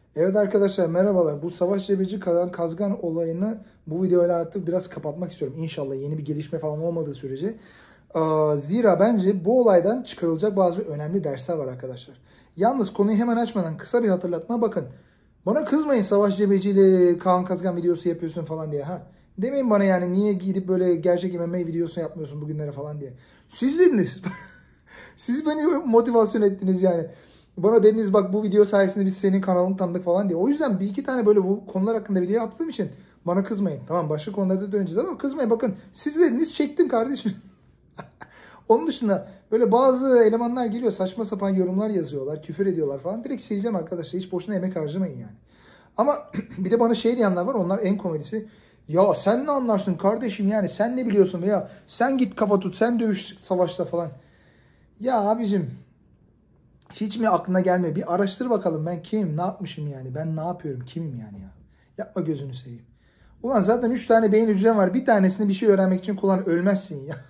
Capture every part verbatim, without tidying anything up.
Evet arkadaşlar merhabalar. Bu Savaş Cebeci Kaan Kazgan olayını bu videoyla artık biraz kapatmak istiyorum. İnşallah yeni bir gelişme falan olmadığı sürece. Zira bence bu olaydan çıkarılacak bazı önemli dersler var arkadaşlar. Yalnız konuyu hemen açmadan kısa bir hatırlatma bakın. Bana kızmayın Savaş Cebeci ile Kaan Kazgan videosu yapıyorsun falan diye. ha. Demeyin bana yani niye gidip böyle gerçek M M A videosu yapmıyorsun bugünlere falan diye. Siz dediniz. Siz beni motivasyon ettiniz yani. Bana dediniz bak bu video sayesinde biz senin kanalını tanıdık falan diye. O yüzden bir iki tane böyle bu konular hakkında video yaptığım için bana kızmayın. Tamam başka konularda döneceğiz ama kızmayın. Bakın siz dediniz çektim kardeşim. Onun dışında böyle bazı elemanlar geliyor saçma sapan yorumlar yazıyorlar. Küfür ediyorlar falan. Direkt sileceğim arkadaşlar. Hiç boşuna emek harcamayın yani. Ama bir de bana şey diyenler var. Onlar en komedisi. Ya sen ne anlarsın kardeşim yani sen ne biliyorsun veya sen git kafa tut sen dövüş savaşta falan. Ya abicim hiç mi aklına gelmiyor? Bir araştır bakalım ben kimim, ne yapmışım yani? Ben ne yapıyorum, kimim yani ya? Yapma gözünü seveyim. Ulan zaten üç tane beyin hücren var. Bir tanesini bir şey öğrenmek için kullan ölmezsin ya.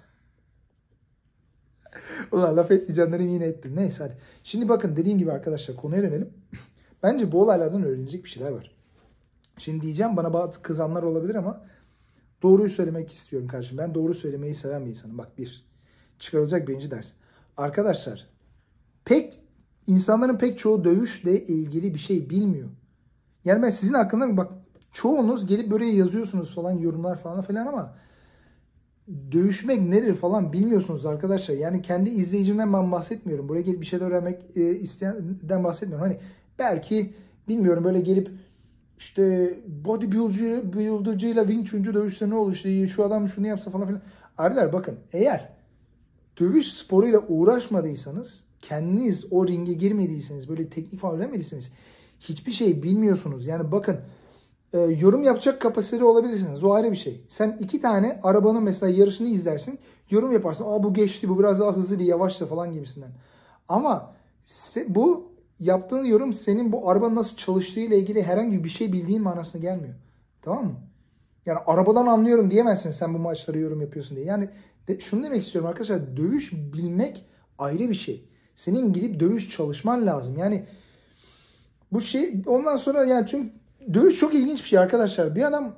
Ulan laf etmeyeceğimleri yine ettim. Neyse hadi. Şimdi bakın dediğim gibi arkadaşlar konuya dönelim. Bence bu olaylardan öğrenecek bir şeyler var. Şimdi diyeceğim bana bazı kızanlar olabilir ama doğruyu söylemek istiyorum kardeşim. Ben doğru söylemeyi seven bir insanım. Bak bir. Çıkarılacak birinci ders. Arkadaşlar pek insanların pek çoğu dövüşle ilgili bir şey bilmiyor. Yani ben sizin hakkında bak çoğunuz gelip böyle yazıyorsunuz falan yorumlar falan falan ama dövüşmek nedir falan bilmiyorsunuz arkadaşlar. Yani kendi izleyicimden ben bahsetmiyorum. Buraya gelip bir şeyler öğrenmek e, isteyenden bahsetmiyorum. Hani belki bilmiyorum böyle gelip işte bodybuilder'cıyla Wing Chun'cu dövüşse ne olur işte şu adam şunu yapsa falan filan. Abiler bakın eğer dövüş sporuyla uğraşmadıysanız, kendiniz o ringe girmediyseniz, böyle teknik falan öğrenmediyseniz hiçbir şey bilmiyorsunuz. Yani bakın e, yorum yapacak kapasiteli olabilirsiniz. O ayrı bir şey. Sen iki tane arabanın mesela yarışını izlersin. Yorum yaparsın. Aa bu geçti, bu biraz daha hızlı, yavaşta falan gibisinden. Ama bu yaptığın yorum senin bu arabanın nasıl çalıştığı ile ilgili herhangi bir şey bildiğin manasına gelmiyor. Tamam mı? Yani arabadan anlıyorum diyemezsin sen bu maçları yorum yapıyorsun diye. Yani de, şunu demek istiyorum arkadaşlar. Dövüş bilmek ayrı bir şey. Senin gidip dövüş çalışman lazım. Yani bu şey ondan sonra yani çünkü dövüş çok ilginç bir şey arkadaşlar. Bir adam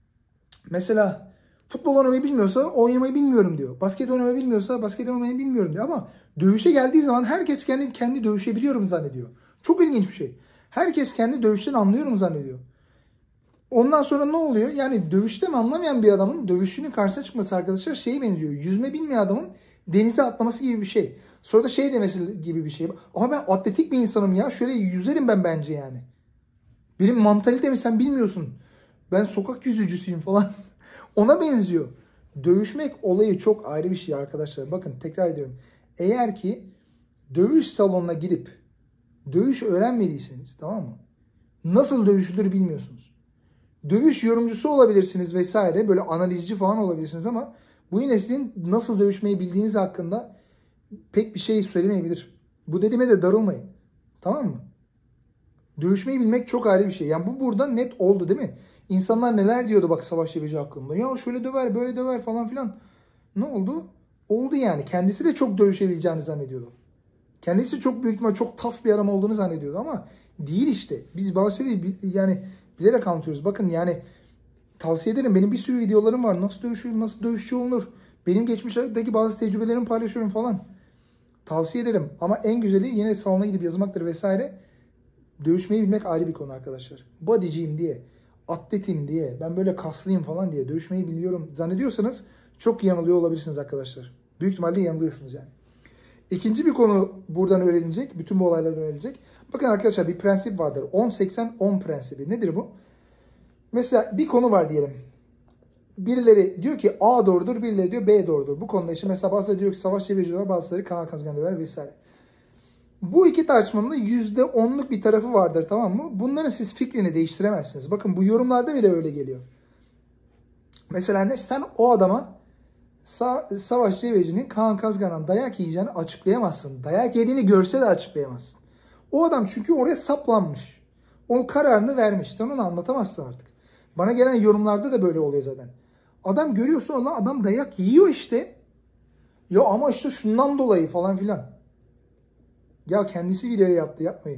mesela futbol oynamayı bilmiyorsa oynamayı bilmiyorum diyor. Basket oynamayı bilmiyorsa basket oynamayı bilmiyorum diyor. Ama dövüşe geldiği zaman herkes kendi kendi dövüşebiliyorum zannediyor. Çok ilginç bir şey. Herkes kendi dövüşten anlıyorum zannediyor. Ondan sonra ne oluyor? Yani dövüşten anlamayan bir adamın dövüşünün karşısına çıkması arkadaşlar şeye benziyor. Yüzme bilmeyen adamın denize atlaması gibi bir şey. Sonra da şey demesi gibi bir şey. Ama ben atletik bir insanım ya. Şöyle yüzerim ben bence yani. Benim mantalitemi sen bilmiyorsun. Ben sokak yüzücüsüyüm falan. Ona benziyor. Dövüşmek olayı çok ayrı bir şey arkadaşlar. Bakın tekrar ediyorum. Eğer ki dövüş salonuna gidip dövüş öğrenmediyseniz tamam mı? Nasıl dövüşülür bilmiyorsunuz. Dövüş yorumcusu olabilirsiniz vesaire. Böyle analizci falan olabilirsiniz ama bu yine sizin nasıl dövüşmeyi bildiğiniz hakkında pek bir şey söylemeyebilir. Bu dediğime de darılmayın. Tamam mı? Dövüşmeyi bilmek çok ayrı bir şey. Yani bu burada net oldu değil mi? İnsanlar neler diyordu bak Savaş Cebeci hakkında. Ya şöyle döver böyle döver falan filan. Ne oldu? Oldu yani. Kendisi de çok dövüşebileceğini zannediyordu. Kendisi çok büyük ihtimal çok tough bir adam olduğunu zannediyordu ama değil işte. Biz bazı şeyleri yani bilerek anlatıyoruz. Bakın yani tavsiye ederim. Benim bir sürü videolarım var. Nasıl dövüşür, nasıl dövüşçü olunur. Benim geçmişteki bazı tecrübelerimi paylaşıyorum falan. Tavsiye ederim. Ama en güzeli yine salona gidip yazmaktır vesaire. Dövüşmeyi bilmek ayrı bir konu arkadaşlar. Bodyciyim diye, atletim diye, ben böyle kaslıyım falan diye dövüşmeyi biliyorum zannediyorsanız çok yanılıyor olabilirsiniz arkadaşlar. Büyük ihtimalle yanılıyorsunuz yani. İkinci bir konu buradan öğrenilecek. Bütün bu olaylardan öğrenilecek. Bakın arkadaşlar bir prensip vardır. on seksen on prensibi. Nedir bu? Mesela bir konu var diyelim. Birileri diyor ki A doğrudur, birileri diyor B doğrudur. Bu konuda işte mesela bazıları diyor ki Savaş Cebeci diyorlar, bazıları Kaan Kazgan diyorlar vesaire. Bu iki tartışmanın da yüzde onluk bir tarafı vardır tamam mı? Bunların siz fikrini değiştiremezsiniz. Bakın bu yorumlarda bile öyle geliyor. Mesela ne sen o adama Sa Savaş Cebeci'nin Kaan Kazgan'dan dayak yiyeceğini açıklayamazsın. Dayak yediğini görse de açıklayamazsın. O adam çünkü oraya saplanmış. O kararını vermiş. Sen onu anlatamazsın artık. Bana gelen yorumlarda da böyle oluyor zaten. Adam görüyorsun Allah adam dayak yiyor işte. Ya ama işte şundan dolayı falan filan. Ya kendisi video yaptı yapmayın.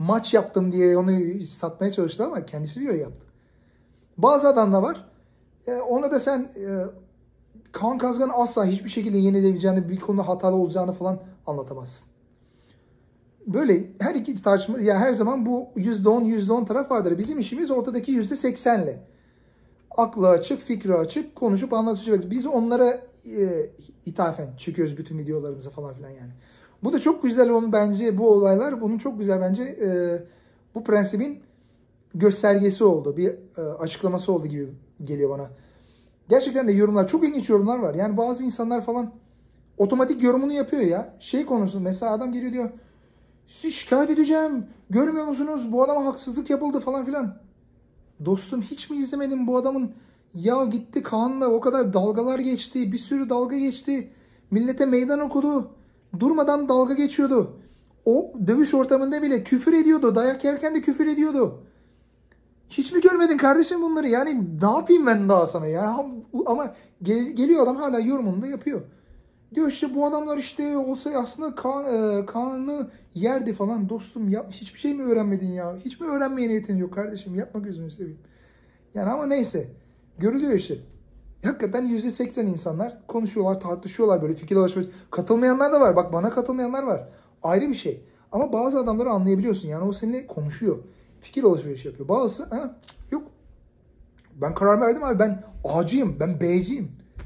maç yaptım diye onu satmaya çalıştı ama kendisi video yaptı. Bazı adamlar var. E, ona da sen e, Kaan Kazgan asla hiçbir şekilde yenilebileceğini, bir konuda hatalı olacağını falan anlatamazsın. Böyle her iki tartışma, ya her zaman bu yüzde on yüzde on taraf vardır. Bizim işimiz ortadaki yüzde seksenle. Aklı açık, fikri açık, konuşup anlatıcı. Biz onlara e, ithafen çekiyoruz bütün videolarımızı falan filan yani. Bu da çok güzel onun bence, bu olaylar bunun çok güzel bence e, bu prensibin göstergesi oldu. Bir e, açıklaması oldu gibi geliyor bana. Gerçekten de yorumlar, çok ilginç yorumlar var. Yani bazı insanlar falan otomatik yorumunu yapıyor ya. Şey konusu mesela adam geliyor diyor. Sizi şikayet edeceğim. Görmüyor musunuz? Bu adama haksızlık yapıldı falan filan. Dostum hiç mi izlemedin bu adamın? Ya gitti Kaan'la o kadar dalgalar geçti. Bir sürü dalga geçti. Millete meydan okudu. Durmadan dalga geçiyordu. O dövüş ortamında bile küfür ediyordu. Dayak yerken de küfür ediyordu. Hiç mi görmedin kardeşim bunları? Yani ne yapayım ben daha sana ya? Ama gel, geliyor adam hala yorumunu da yapıyor. Diyor işte bu adamlar işte olsa aslında Kaan, e, Kaan'ı yerdi falan. Dostum ya, hiçbir şey mi öğrenmedin ya? Hiç mi öğrenmeye niyetin yok kardeşim? Yapma gözünü seveyim. Yani ama neyse. Görülüyor işte. Hakikaten yüzde seksen insanlar konuşuyorlar, tartışıyorlar, böyle fikir alışverişi. Katılmayanlar da var. Bak bana katılmayanlar var. Ayrı bir şey. Ama bazı adamları anlayabiliyorsun. Yani o seninle konuşuyor. Fikir alışverişi yapıyor. Bazısı ha, yok. Ben karar verdim abi. Ben A'cıyım. Ben B'ciyim.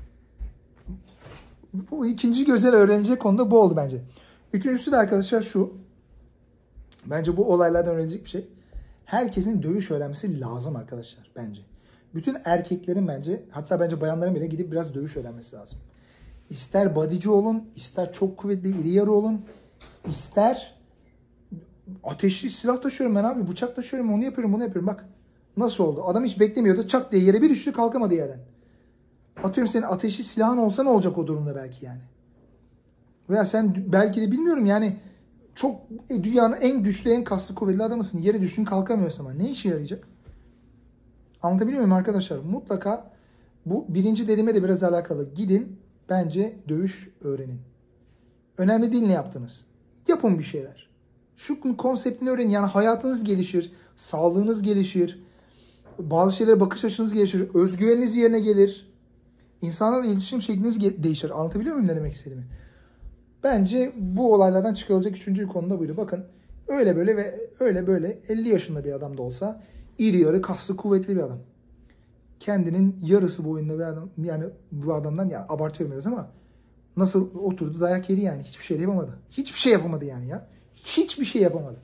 Bu ikinci güzel öğrenecek konuda bu oldu bence. Üçüncüsü de arkadaşlar şu. Bence bu olaylardan öğrenecek bir şey. Herkesin dövüş öğrenmesi lazım arkadaşlar bence. Bütün erkeklerin bence, hatta bence bayanların bile gidip biraz dövüş öğrenmesi lazım. İster bodyci olun, ister çok kuvvetli iri yarı olun, ister ateşli silah taşıyorum ben abi, bıçak taşıyorum, onu yapıyorum, bunu yapıyorum. Bak nasıl oldu? Adam hiç beklemiyordu, çak diye yere bir düştü, kalkamadı yerden. Atıyorum senin ateşli silahın olsa ne olacak o durumda belki yani. Veya sen belki de bilmiyorum yani çok e, dünyanın en güçlü, en kaslı, kuvvetli adamısın. Yere düştün, kalkamıyorsun ama ne işe yarayacak? Anlatabiliyor muyum arkadaşlar? Mutlaka bu birinci dediğime de biraz alakalı. Gidin bence dövüş öğrenin. Önemli değil ne yaptınız. Yapın bir şeyler. Şu konseptini öğrenin. Yani hayatınız gelişir, sağlığınız gelişir, bazı şeylere bakış açınız gelişir, özgüveniniz yerine gelir. İnsanlarla iletişim şekliniz değişir. Anlatabiliyor muyum ne demek istediğimi? Bence bu olaylardan çıkarılacak üçüncü konu da buydu. Bakın öyle böyle ve öyle böyle elli yaşında bir adam da olsa iri yarı, kaslı, kuvvetli bir adam. Kendinin yarısı boyunda bir adam. Yani bu adamdan ya abartıyorum biraz ama nasıl oturdu dayak yedi yani. Hiçbir şey de yapamadı. Hiçbir şey yapamadı yani ya. Hiçbir şey yapamadı.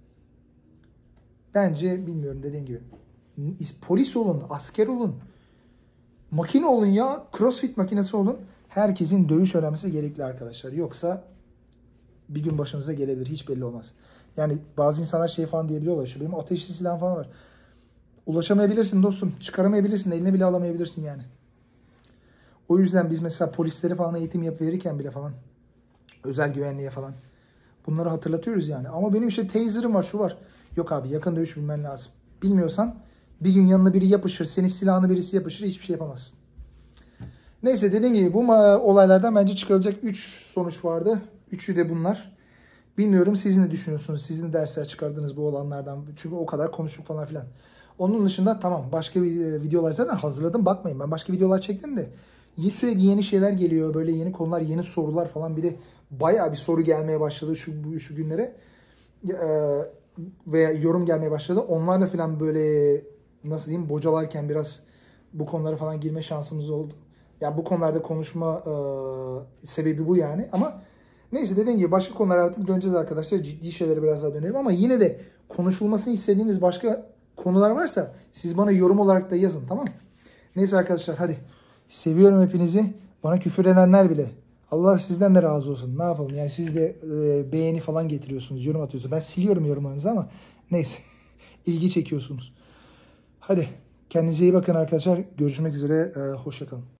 Bence bilmiyorum dediğim gibi. Polis olun, asker olun. Makine olun ya. Crossfit makinesi olun. Herkesin dövüş öğrenmesi gerekli arkadaşlar. Yoksa bir gün başınıza gelebilir. Hiç belli olmaz. Yani bazı insanlar şey falan diyebiliyorlar. Şu benim ateşli silahım falan var. Ulaşamayabilirsin dostum. Çıkaramayabilirsin. Eline bile alamayabilirsin yani. O yüzden biz mesela polisleri falan eğitim yapıp verirken bile falan özel güvenliğe falan bunları hatırlatıyoruz yani. Ama benim işte taser'ım var, şu var. Yok abi yakın dövüş bilmen lazım. Bilmiyorsan bir gün yanına biri yapışır. Senin silahını birisi yapışır. Hiçbir şey yapamazsın. Neyse dediğim gibi bu olaylardan bence çıkarılacak üç sonuç vardı. Üçü de bunlar. Bilmiyorum siz ne düşünüyorsunuz? Siz ne dersler çıkardınız bu olanlardan? Çünkü o kadar konuştuk falan filan. Onun dışında tamam başka bir videolar zaten hazırladım. Bakmayın ben başka videolar çektim de sürekli yeni şeyler geliyor. Böyle yeni konular, yeni sorular falan. Bir de bayağı bir soru gelmeye başladı şu, şu günlere. Ee, veya yorum gelmeye başladı. Onlarla falan böyle nasıl diyeyim bocalarken biraz bu konulara falan girme şansımız oldu. Yani bu konularda konuşma e, sebebi bu yani. Ama neyse dediğim gibi başka konulara artık döneceğiz arkadaşlar. Ciddi şeylere biraz daha dönelim. Ama yine de konuşulmasını istediğiniz başka konular varsa siz bana yorum olarak da yazın, tamam mı? Neyse arkadaşlar hadi. Seviyorum hepinizi. Bana küfür edenler bile. Allah sizden de razı olsun. Ne yapalım yani siz de e, beğeni falan getiriyorsunuz. Yorum atıyorsunuz. Ben siliyorum yorumlarınızı ama neyse. İlgi çekiyorsunuz. Hadi kendinize iyi bakın arkadaşlar. Görüşmek üzere. E, hoşça kalın.